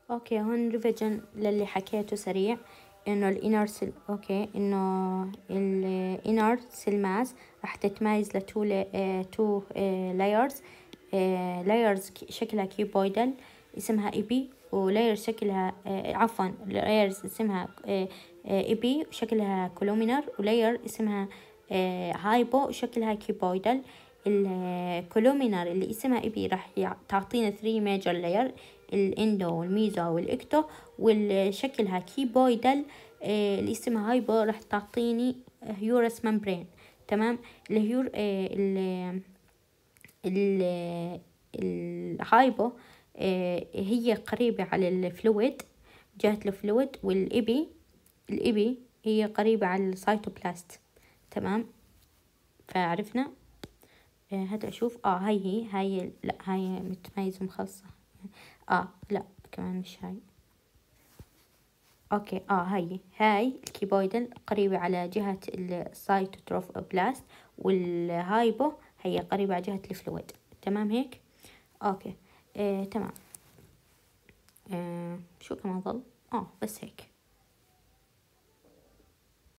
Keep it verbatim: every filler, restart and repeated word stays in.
اوكي هون ريفيجن للي حكيته سريع، انه الانر سيل اوكي انه الانر سيل ماس راح تتميز لتو اه تو اه لايرز، اه لايرز شكلها كيوبويدال اسمها ايبي، ولاير شكلها اه عفوا لايرز اسمها اه اه ايبي وشكلها كولومينر، ولاير اسمها اه هايبو وشكلها كيوبويدال. الكولومينر اللي اسمها ايبي راح تعطينا ثري ميجر لاير، الاندو والميزو والاكتو، والشكلها كيبويدال آه اللي اسمها هايبو راح تعطيني هيورس ممبرين. تمام. الهيور آه ال ال الهايبو آه هي قريبة على الفلويد، جهة الفلويد، والإبي الإبي هي قريبة على السيتوبلاست. تمام. فعرفنا آه هات أشوف اه هاي هي هاي لا هاي متميزة ومخصصة اه لا كمان مش هاي. اوكي اه هاي هاي الكيبويدال قريبة على جهة السايتوتروف بلاست، والهايبو هي قريبة على جهة الفلويد. تمام هيك. اوكي آه تمام. آه شو كمان ضل اه بس هيك.